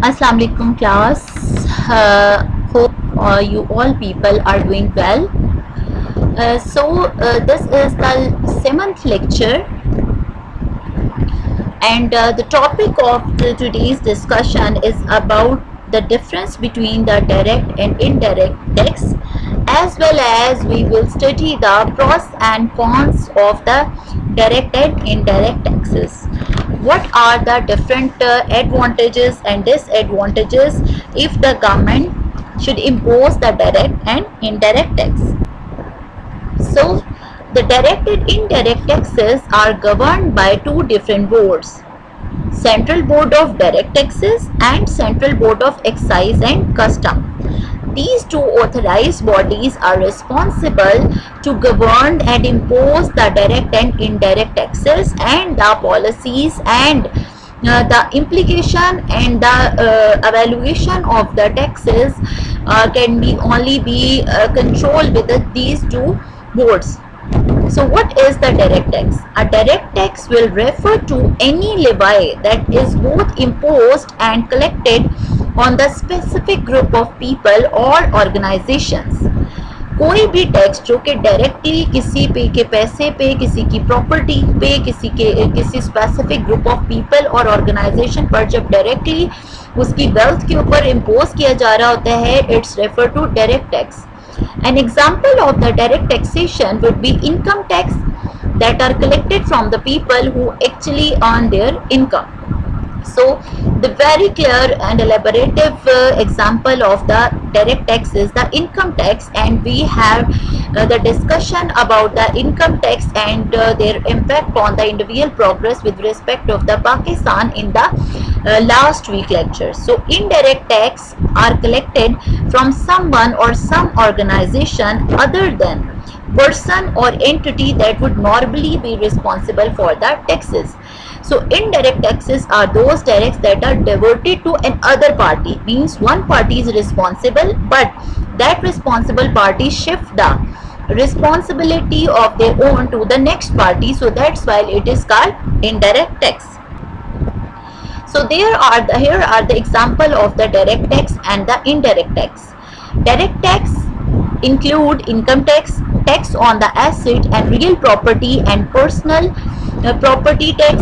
Assalamu alaikum class. Hope you all people are doing well. This is the 7th lecture, and the topic of today's discussion is about the difference between the direct and indirect tax, as well as we will study the pros and cons of the direct and indirect taxes. What are the different advantages and disadvantages if the government should impose the direct and indirect tax? So the direct and indirect taxes are governed by two different boards: Central Board of Direct Taxes and Central Board of Excise and Custom. These two authorized bodies are responsible to govern and impose the direct and indirect taxes, and the policies and the implication and the evaluation of the taxes can only be controlled with these two boards. So what is the direct tax? A direct tax will refer to any levy that is both imposed and collected on the specific group of people or organizations. कोई भी tax जो कि directly किसी पे के पैसे पे, किसी की प्रॉपर्टी पे, किसी स्पेसिफिक ग्रुप ऑफ पीपल और ऑर्गेनाइजेशन पर जब डायरेक्टली उसकी वेल्थ के ऊपर इम्पोज किया जा रहा होता है, it's refer to direct tax. An example of the direct taxation would be income tax that are collected from the people who actually earn their income. So the very clear and elaborative example of the direct tax is the income tax, and we have the discussion about the income tax and their impact on the individual progress with respect of the Pakistan in the last week lecture. So indirect tax are collected from someone or some organization other than person or entity that would normally be responsible for the taxes. So indirect taxes are those directs that are diverted to another party, means one party is responsible but that responsible party shift the responsibility of their own to the next party, so that's why it is called indirect tax. So here are the example of the direct tax and the indirect tax. Direct tax include income tax, tax on the asset and real property, and personal property tax.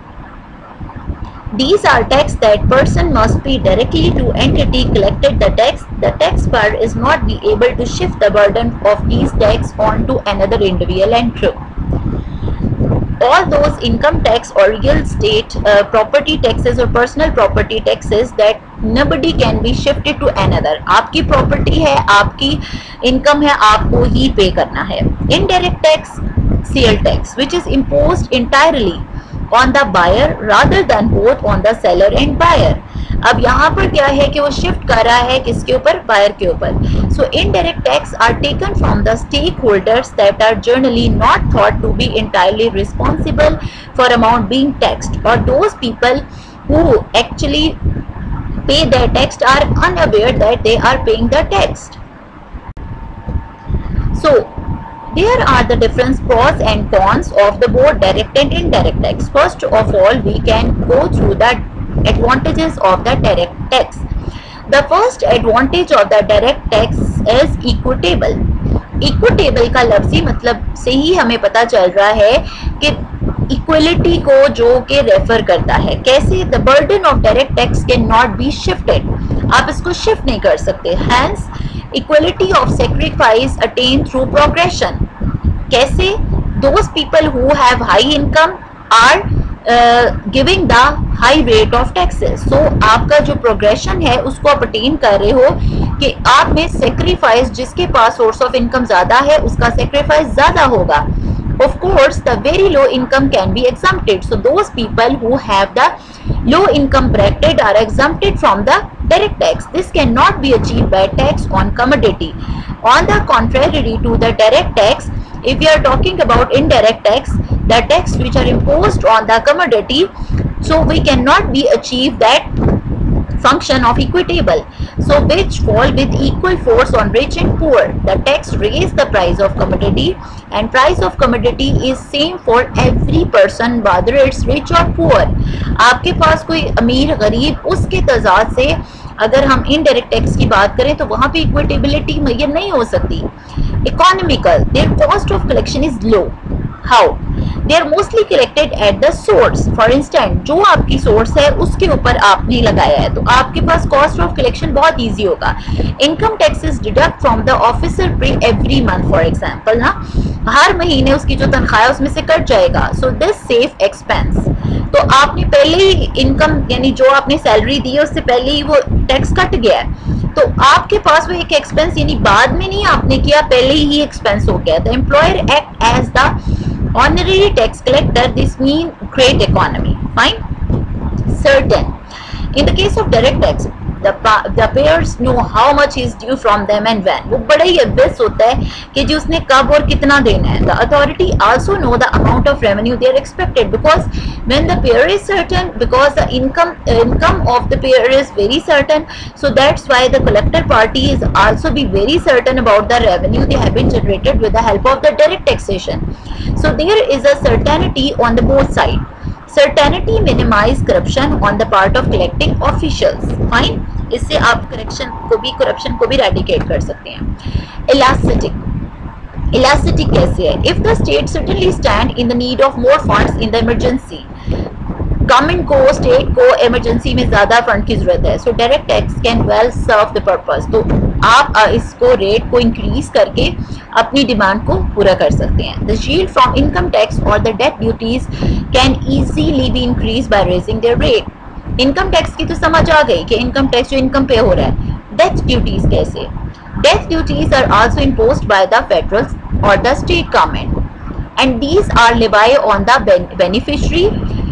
These are tax that person must pay directly to entity collected the tax. The taxpayer is not be able to shift the burden of these tax onto another individual and group. All those income tax or real estate property taxes or personal property taxes that nobody can be shifted to another. आपकी property है, आपकी income है, आपको ही pay करना है. Indirect tax, sale tax, which is imposed entirely on the buyer rather than both on the seller and buyer. अब यहाँ पर क्या है कि वो शिफ्ट कर रहा है किसके ऊपर? बायर के ऊपर. So indirect tax are taken from the stakeholders that are generally not thought to be entirely responsible for amount being taxed, or those people who actually pay their tax are unaware that they are paying the tax. So there are the different pros and cons of the both direct and indirect tax. First of all, we can go through the advantages of the direct tax. The first advantage of the direct tax is equitable. Equitable का लफ्ज़ी मतलब से ही हमें पता चल रहा है कि equality को जो कि रेफर करता है. कैसे? The burden of direct tax cannot be shifted. आप इसको शिफ्ट नहीं कर सकते. Hence equality of sacrifice attained through progression. कैसे? Those people who have high income are giving the high rate of taxes. So आपका जो progression है उसको आप attain कर रहे हो कि आप में sacrifice, जिसके पास source of income ज़्यादा है उसका sacrifice ज़्यादा होगा. Of course, the very low income can be exempted. So those people who have the low income bracket are exempted from the direct tax. This cannot be achieved by tax on commodity. On the contrary to the direct tax, if we are talking about indirect tax, the tax which are imposed on the commodity, so we cannot be achieved that function of equitable, so which fall with equal force on rich and poor. The tax raise the price of commodity, and price of commodity is same for every person whether it's rich or poor. आपके पास कोई अमीर गरीब, उसके तजाद से अगर हम indirect tax की बात करें तो वहां पे इक्विटेबिलिटी मुय्यर नहीं हो सकती. Economical, there cost of collection is low. How? They are mostly collected at the source. For instant, जो आपकी सोर्स है उसके ऊपर आपने लगाया है तो आपके पास कॉस्ट ऑफ कलेक्शन बहुत ईजी होगा. Income taxes deduct from the officer pay every month. For example ना, हर महीने उसकी जो तनख्वाह है उसमें से कट जाएगा. So this save expense. तो आपने पहले ही इनकम यानी जो आपने सैलरी दी है उससे पहले ही वो टैक्स कट गया है, तो आपके पास वो एक एक्सपेंस यानी बाद में नहीं आपने किया, पहले ही एक्सपेंस हो गया. The employer act as the honorary tax collector. This mean great economy. Fine. Certain. In the case of direct tax, the payers know how much is due from them and when. वो बड़ा ही obvious होता है कि जी उसने कब और कितना देना है. The authority also know the amount of revenue they are expected, because when the payer is certain, because the income of the payer is very certain, so that's why the collector party is also be very certain about the revenue they have been generated with the help of the direct taxation. So there is a certainty on the both sides. Certainty minimize corruption on the part of collecting officials. Fine. इससे आप corruption को भी eradicate कर सकते हैं. Elastic कैसे है? If the state certainly stand in the need of more funds in the emergency, government को, स्टेट को इमरजेंसी में ज्यादा फंड की जरूरत है, so direct tax can well serve the purpose. तो आप इसको रेट को इंक्रीज करके अपनी डिमांड को पूरा कर सकते हैं. The shield from income tax और the death duties can easily be increase by raising their rate. Income tax की तो समझ आ गई कि इनकम टैक्स जो इनकम पे हो रहा है. डेथ ड्यूटीज कैसे? Death duties are also imposed by the federal और the state government, and these are levy on the beneficiary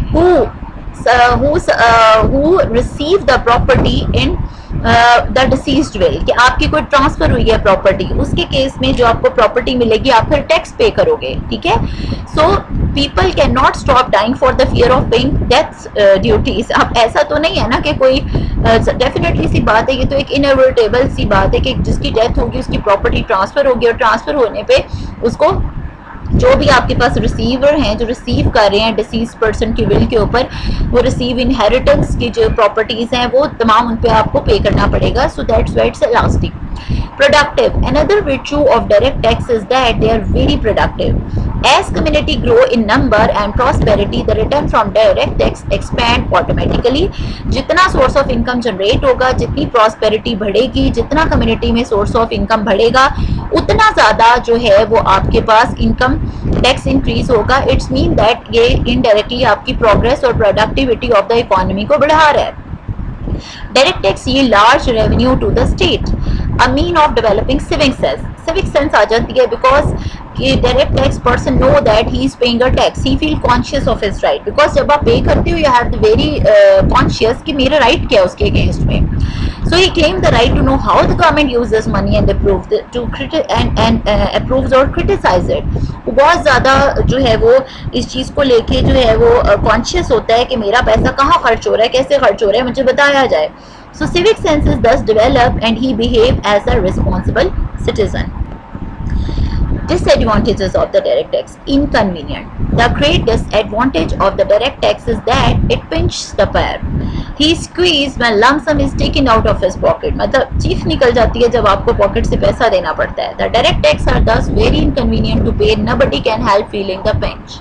who receive the property in the deceased will. कि आपकी कोई ट्रांसफर हुई है प्रॉपर्टी, उसके केस में जो आपको प्रॉपर्टी मिलेगी आप फिर टैक्स पे करोगे. ठीक है. So people can not stop dying for the fear of paying death duties. अब ऐसा तो नहीं है ना कि कोई डेफिनेटली सी बात है, ये तो एक इनएविटेबल सी बात है कि जिसकी डेथ होगी उसकी प्रॉपर्टी ट्रांसफर होगी, और ट्रांसफर होने पे उसको जो भी आपके पास रिसीवर हैं जो रिसीव कर रहे हैं डिसीज पर्सन की विल के ऊपर, वो रिसीव इनहेरिटेंस की जो प्रॉपर्टीज हैं वो तमाम उन पे आपको पे करना पड़ेगा. So that's why it's elastic. Productive. Another virtue of direct tax is that they are very productive. As community grow in number and prosperity, the return from direct tax expand automatically. जितना source of income generate होगा, जितनी prosperity बढ़ेगी, जितना community में source of income बढ़ेगा, उतना ज़्यादा जो है वो आपके पास income tax increase होगा. It's mean that ये indirectly आपकी progress और productivity of the economy को बढ़ा रहा है. Direct tax yield large revenue to the state, a mean of developing civic sense. Civic sense आ जाती है because कि direct tax person know that he is paying a tax. He feel conscious of his right, because जब आप pay करते हो you have the very conscious कि मेरा right क्या है उसके against में. So he claimed the right to know how the government uses money and approves or criticize it. वो बहुत ज़्यादा जो है वो इस चीज़ को लेके जो है वो conscious होता है कि मेरा पैसा कहाँ खर्च हो रहा है, कैसे खर्च हो रहा है, मुझे बताया जाए. So civic sense is thus developed and he behave as a responsible citizen. Disadvantages of the direct tax. Inconvenient. The great disadvantage of the direct tax is that it pinches the payer. He squeezes when lump sum is taken out of his pocket. मतलब चीख निकल जाती है जब आपको pocket से पैसा देना पड़ता है. The direct tax are thus very inconvenient to pay. Nobody can help feeling the pinch.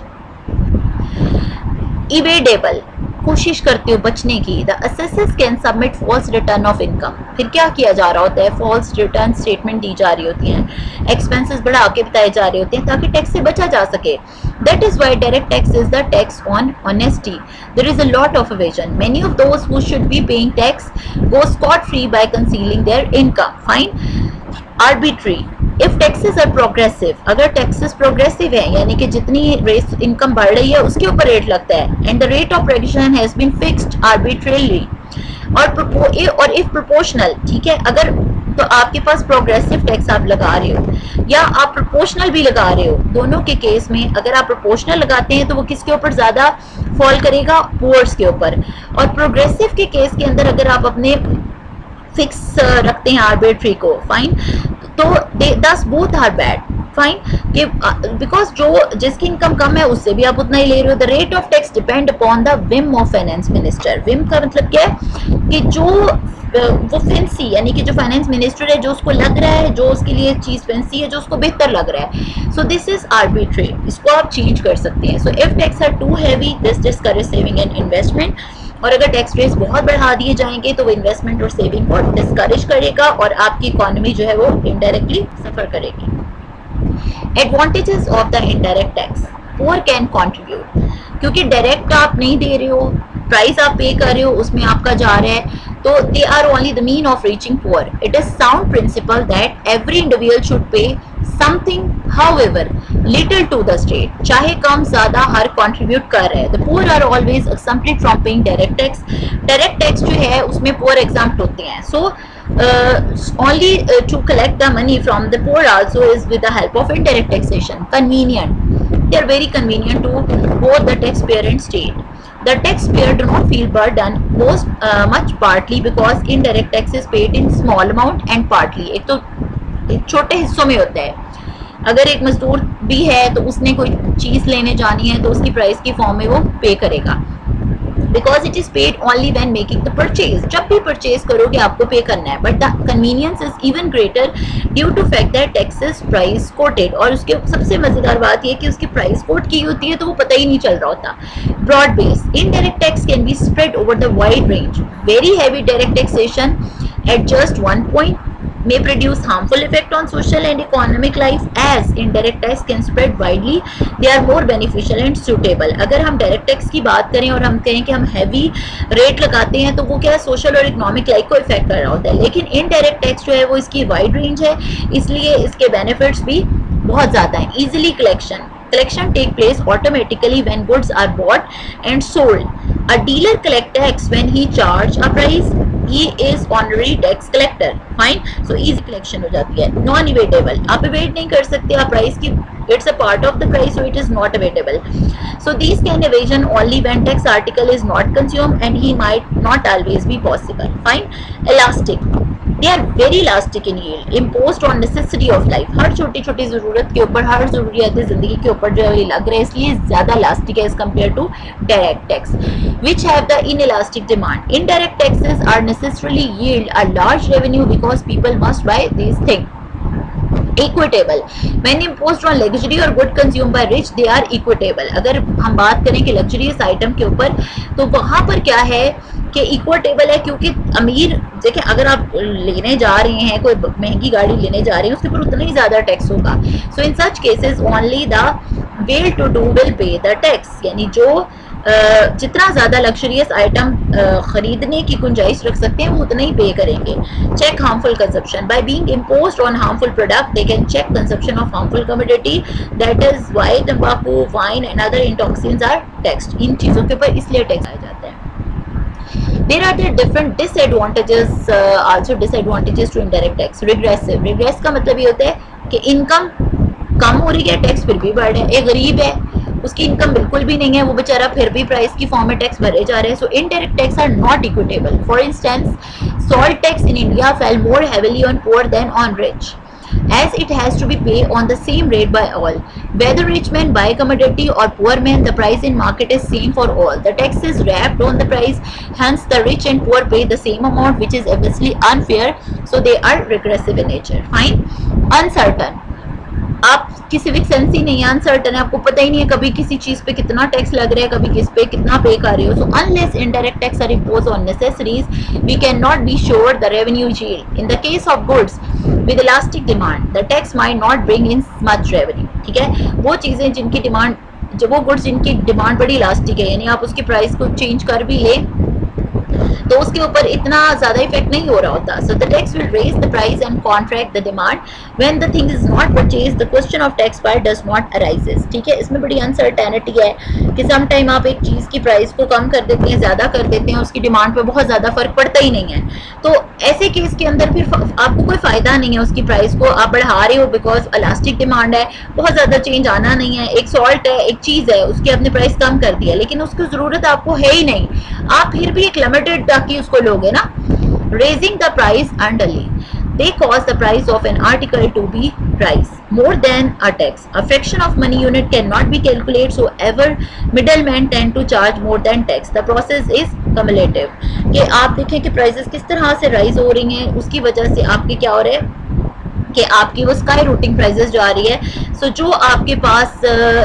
Evadable. कोशिश करते हो बचने की. The assessors can submit false return of income. फिर क्या किया जा रहा होता है, फॉल्स रिटर्न स्टेटमेंट दी जा रही होती हैं, एक्सपेंसेस बढ़ा के बताए जा रहे होते हैं ताकि टैक्स से बचा जा सके. That is why direct tax is the tax on honesty. There is a lot of evasion. Many of those who should be paying tax go scot free by concealing their income. Fine. Arbitrary. If taxes are progressive, अगर taxes progressive है यानी कि जितनी rate income बढ़ रही है उसके ऊपर रेट लगता है, and the rate of regulation has been fixed arbitrarily और इफ प्रोपोर्शनल. ठीक है. अगर तो आपके पास प्रोग्रेसिव टैक्स आप लगा रहे हो या आप प्रोपोर्शनल भी लगा रहे हो, दोनों के केस में अगर आप प्रोपोर्शनल लगाते हैं तो वो किसके ऊपर ज्यादा फॉल करेगा पुअर्स के ऊपर। और प्रोग्रेसिव के केस के अंदर अगर आप अपने फिक्स रखते हैं आर्बिट्री को, फाइन, तो thus both are bad, fine, कि बिकॉज जो जिसकी इनकम कम है उससे भी आप उतना ही ले रहे हो। The rate of tax depend upon the whim of finance minister. Whim का मतलब क्या है कि जो वो फैंसी, यानी कि जो फाइनेंस मिनिस्टर है, जो उसको लग रहा है, जो उसके लिए चीज फैंसी है, जो उसको बेहतर लग रहा है। सो दिस इज आर्बिट्री, इसको आप चेंज कर सकते हैं। So if tax are too heavy, this discourage saving and investment. और अगर टैक्स रेट्स बहुत बढ़ा दिए जाएंगे तो वो इन्वेस्टमेंट और सेविंग को डिस्करेज करेगा और आपकी इकोनॉमी जो है वो इनडायरेक्टली सफर करेगी। Advantages of the indirect tax, poor can contribute, क्योंकि डायरेक्ट आप नहीं दे रहे हो, प्राइस आप पे कर रहे हो, उसमें आपका जा रहा है, तो they are only the mean of reaching poor. It is sound principle that every individual should pay something, however little to the state, चाहे कम ज्यादा हर कंट्रीब्यूट कर रहे हैं। The poor are always exempted from paying direct tax. Direct tax जो है उसमें पुअर एग्जाम्प्ट होते हैं। सो only to collect the money from the poor also is with the help of indirect taxation. Convenient, they are very convenient to both the taxpayer and state. The taxpayer do not feel burden much partly because indirect tax is paid in small amount and partly, एक तो छोटे हिस्सों में होता है। अगर एक मजदूर भी है तो उसने कोई चीज लेने जानी है तो उसकी प्राइस की फॉर्म में वो पे करेगा, because it is paid only when making the purchase. जब भी परचेज करोगे आपको पे करना है, but the convenience is even greater due to fact that tax is price quoted. और उसके सबसे मजेदार बात ये कि उसकी प्राइस कोट की होती है तो वो पता ही नहीं चल रहा होता। Broad base, indirect tax can be spread over the wide range. Very heavy direct taxation at just one point may produce harmful effect on social and economic life, as indirect tax can spread widely. They are more beneficial and suitable. अगर हम direct tax की बात करें और हम कहें कि हम हैवी रेट लगाते हैं तो वो क्या है, सोशल और इकोनॉमिक लाइफ को इफेक्ट कर रहा होता है। लेकिन इनडायरेक्ट टैक्स जो है वो इसकी वाइड रेंज है, इसलिए इसके बेनिफिट्स भी बहुत ज़्यादा हैं। Easily collection take place automatically when goods are bought and sold. A dealer collect tax when he charge a price. He is honorary tax collector. Fine. So easy collection हो जाती है। Non evadable, आप evade नहीं कर सकते आप price की, it's a part of the price, so it is not evadable. So these can evasion only when tax article is not consumed and he might not always be possible. Fine. Elastic, they are very elastic in yield, imposed on necessity of life. हर छोटी छोटी जरूरत के ऊपर, हर जरूरियात जिंदगी के ऊपर जो है ये लग रहा है, इसलिए ज्यादा इलास्टिक है as compared to direct tax, which have the inelastic demand. Indirect taxes are necessarily yield a large revenue because people must buy these things. Equitable, when imposed on luxury or good consumed by rich, they are equitable. अगर हम बात करें कि luxurious item के ऊपर तो वहाँ पर क्या है कि इक्विटेबल है, क्योंकि अमीर देखें, अगर आप लेने जा रहे हैं, कोई महंगी गाड़ी लेने जा रहे हैं, उसके ऊपर उतना ही ज़्यादा टैक्स होगा। So in such cases only the well to do will pay the tax, यानी जो जितना ज़्यादा लग्जरियस आइटम खरीदने की गुंजाइश रख सकते हैं वो उतना ही पे करेंगे। Check harmful consumption, by being imposed on harmful product they can check consumption of harmful commodity, that is why तंबाकू, wine and other intoxicants are taxed. इन चीज़ों के ऊपर इसलिए टैक्स आ जाता है। There are the different disadvantages, also disadvantages to indirect tax. Regressive, regress का मतलब ये होता है कि इनकम कम हो रही है, टैक्स फिर भी बढ़ रहा है। एक गरीब है, उसकी इनकम बिल्कुल भी नहीं है, वो बेचारा फिर भी प्राइस की फॉर्म में टैक्स भरे जा रहे हैं। So indirect tax are not equitable. For instance, salt tax in India fell more heavily on poor than on rich, as it has to be paid on the same rate by all. Whether rich men buy commodity or poor men, the price in market is same for all. The tax is wrapped on the price, hence the rich and poor pay the same amount, which is obviously unfair. So they are regressive in nature. Fine. Uncertain, आप की civic sense ही नहीं है, uncertain है, आपको पता ही नहीं है कभी किसी चीज पे कितना टैक्स लग रहा है, कभी किस पे कितना पे कर रहे हो। So unless indirect tax are imposed on necessaries, we can not be sure the revenue yield. In the case of goods with elastic demand, the tax might not bring in much revenue. ठीक है, वो चीजें जिनकी demand, जब वो goods जिनकी demand बड़ी elastic है, यानी आप उसकी प्राइस को चेंज कर भी ले तो उसके ऊपर इतना ज़्यादा इफेक्ट नहीं हो रहा होता. So the tax will raise the price and contract the demand. When the thing is not purchase the question of tax part does not arises. ठीक है, इसमें बड़ी अनसर्टेनिटी है कि सम टाइम आप एक चीज़ की प्राइस को कम कर देते हैं, ज़्यादा कर देते हैं, उसकी डिमांड पर बहुत ज़्यादा फर्क पड़ता ही नहीं है. तो ऐसे केस के अंदर फिर आपको कोई फ़ायदा नहीं है उसकी प्राइस को आप बढ़ा रहे हो, बिकॉज इलास्टिक डिमांड है, बहुत ज़्यादा चेंज आना नहीं है. एक सॉल्ट है, एक चीज़ है, उसकी आपने प्राइस कम कर दिया, लेकिन उसकी ज़रूरत आपको है ही नहीं, आप फिर भी एक लिमिटेड तक ही उसको लोगे ना. Raising the price unduly, they cause the price of an article to be rise more than a tax. A fraction of money unit cannot be calculated, so ever middlemen tend to charge more than tax. The process is cumulative. कि आप देखें कि prices किस तरह से rise हो रही हैं, उसकी वजह से आपके क्या हो रहा है कि आपकी वो स्काई रूटिंग प्राइसेस जा रही है. सो जो आपके पास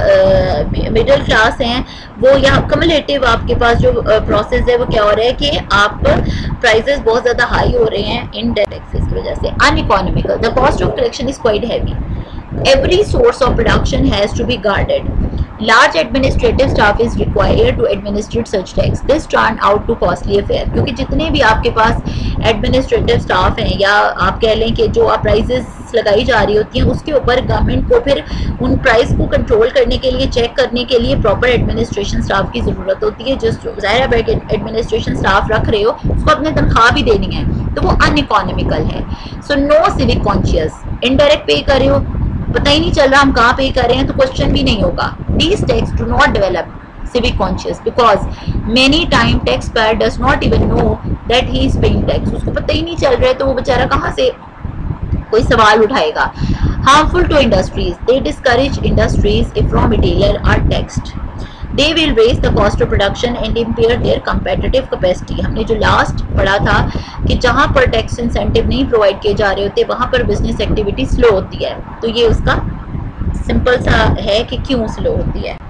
मिडिल क्लास हैं वो यहाँ कम्युलेटिव आपके पास जो प्रोसेस है वो क्या हो रहा है कि आप प्राइसेस बहुत ज़्यादा हाई हो रहे हैं इन टैक्सेस की वजह से. Uneconomical, the cost of collection is quite heavy. Every source of production has to be guarded. Large administrative staff is required to administer such tax. This turn out to costly affair. क्योंकि जितने भी आपके पास administrative staff हैं या आप कह लें कि जो आप प्राइजेस लगाई जा रही होती हैं उसके ऊपर गवर्नमेंट को फिर उन प्राइस को कंट्रोल करने के लिए, चेक करने के लिए प्रॉपर एडमिनिस्ट्रेशन स्टाफ की ज़रूरत होती है. जिस ज़ाहिर है एडमिनिस्ट्रेशन स्टाफ रख रहे हो उसको अपने तनख्वाह भी देनी है, तो वो अनइकोनॉमिकल है. So no civic conscious, indirect pay कर रहे हो, पता ही नहीं चल रहा हम कहाँ पे कर रहे हैं, तो क्वेश्चन भी नहीं होगा. These tax do not develop civic conscious because many time taxpayer does not even know that he is paying tax. उसको पता ही नहीं चल रहा है तो वो बेचारा कहाँ से कोई सवाल उठाएगा. Harmful to industries, they discourage industries if raw material are taxed. They will raise the cost of production and impair their competitive capacity. हमने जो लास्ट पढ़ा था कि जहाँ पर टैक्स इंसेंटिव नहीं प्रोवाइड किए जा रहे होते वहाँ पर बिजनेस एक्टिविटी स्लो होती है. तो ये उसका सिंपल सा है कि क्यों स्लो होती है.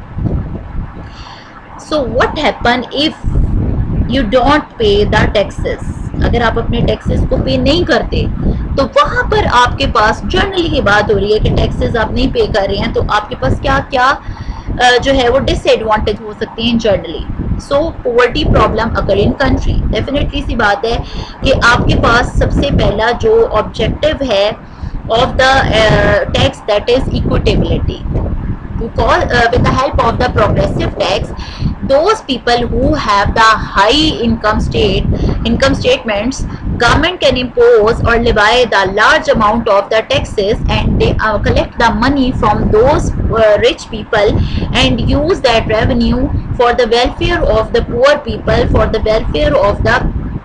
So what happen if you don't pay the taxes. अगर आप अपने टैक्सेस को पे नहीं करते तो वहाँ पर आपके पास जनरली ये बात हो रही है कि टैक्सेस आप नहीं पे कर रहे हैं, तो आपके पास क्या क्या जो है वो डिसएडवांटेज हो सकती हैं जनरली. सो पॉवर्टी प्रॉब्लम अगर इन कंट्री, डेफिनेटली सी बात है कि आपके पास सबसे पहला जो ऑब्जेक्टिव है of the tax that is equitability. Because with the help of the progressive tax, those people who have the high income statements, government can impose or levy the large amount of the taxes, and they collect the money from those rich people and use that revenue for the welfare of the poor people, for the welfare of the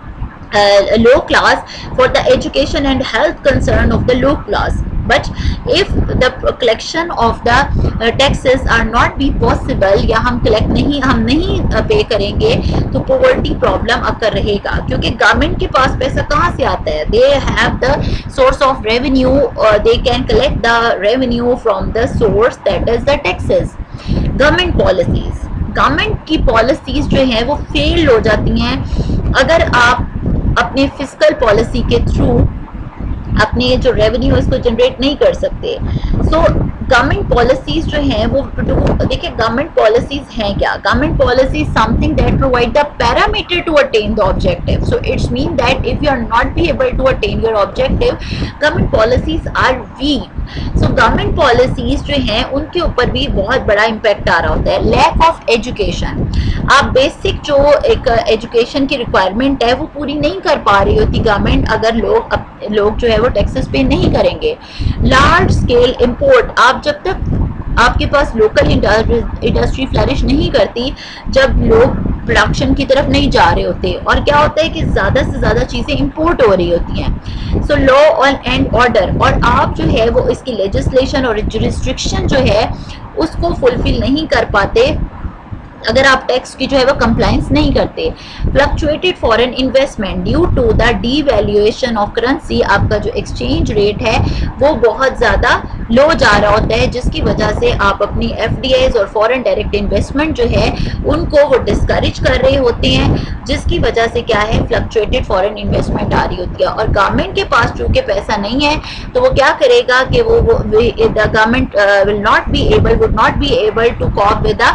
low class, for the education and health concern of the low class. But if the collection of the taxes are not be possible, या हम नहीं पे करेंगे तो poverty problem अकर रहेगा. क्योंकि government के पास पैसा कहाँ से आता है? They have the source of revenue, or they can collect the revenue from the source that is the taxes. Government policies, government की पॉलिसीज जो है वो फेल हो जाती हैं अगर आप अपने फिस्कल पॉलिसी के थ्रू अपने जो रेवेन्यू इसको जनरेट नहीं कर सकते. सो गवर्नमेंट पॉलिसीज जो हैं वो देखिए, गवर्नमेंट पॉलिसीज हैं क्या? Government policies something that provide the parameter to attain the objective. So it's mean that if you are not be able to attain your objective, government policies are weak. So government policies जो हैं उनके ऊपर भी बहुत बड़ा impact आ रहा होता है. लैक ऑफ एजुकेशन, आप बेसिक जो एक एजुकेशन की रिक्वायरमेंट है वो पूरी नहीं कर पा रही होती गवर्नमेंट अगर लोग जो है वो टैक्सेस पे नहीं करेंगे. लार्ज स्केल इंपोर्ट, आप जब तक आपके पास लोकल इंडस्ट्री फ्लरिश नहीं करती, जब लोग प्रोडक्शन की तरफ नहीं जा रहे होते, और क्या होता है कि ज़्यादा से ज़्यादा चीज़ें इंपोर्ट हो रही होती हैं. सो लॉ एंड ऑर्डर, और आप जो है वो इसकी लेजिस्लेशन और रिस्ट्रिक्शन जो है उसको फुलफिल नहीं कर पाते अगर आप टैक्स की जो है वो कंप्लायंस नहीं करते. Fluctuated foreign investment due to the devaluation of currency, आपका जो एक्सचेंज रेट है वो बहुत ज़्यादा लो जा रहा होता है, जिसकी वजह से आप अपनी एफडीआईज और फॉरेन डायरेक्ट इन्वेस्टमेंट जो है उनको वो डिस्करेज कर रहे होते हैं, जिसकी वजह से क्या है, फ्लक्चुएटेड फॉरेन इन्वेस्टमेंट आ रही होती है. और गवर्नमेंट के पास चूँकि पैसा नहीं है तो वो क्या करेगा कि वो the government would not be able to cope with the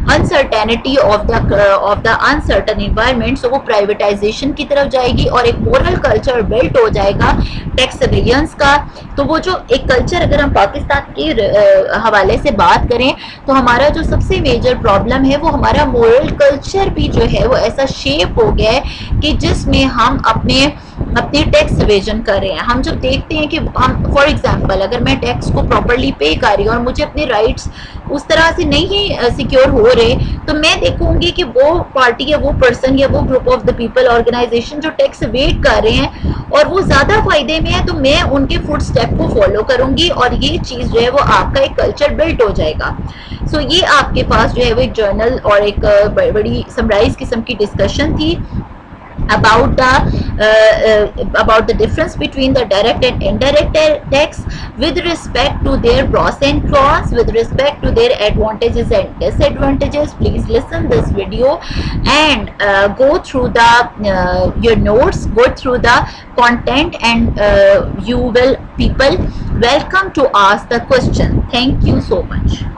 uncertainty of the uncertain environment, so वो प्राइवेटाइजेशन की तरफ जाएगी और एक मोरल कल्चर बिल्ट हो जाएगा टैक्स एवेजंस का। तो वो जो एक कल्चर, अगर हम पाकिस्तान के हवाले से बात करें तो हमारा जो सबसे मेजर प्रॉब्लम है वो हमारा मोरल कल्चर भी जो है वो ऐसा शेप हो गया है कि जिसमें हम अपने टैक्स एवेजन कर रहे हैं। हम जब देखते हैं कि हम फॉर एग्जांपल अगर मैं टैक्स को प्रॉपर्ली पे कर रही हूँ और मुझे अपने राइट्स उस तरह से नहीं सिक्योर हो रहे, तो मैं देखूंगी कि वो पार्टी या वो पर्सन या वो group of the people organisation जो टैक्स एवेड कर रहे हैं और वो ज्यादा फायदे में है, तो मैं उनके फुट स्टेप को फॉलो करूंगी और ये चीज जो है वो आपका एक कल्चर बिल्ट हो जाएगा। सो ये आपके पास जो है वो एक जर्नल और एक बड़ी समराइज किस्म की डिस्कशन थी about the difference between the direct and indirect tax with respect to their pros and cons, with respect to their advantages and disadvantages. Please listen this video and go through the your notes, go through the content, and you will people welcome to ask the question. Thank you so much.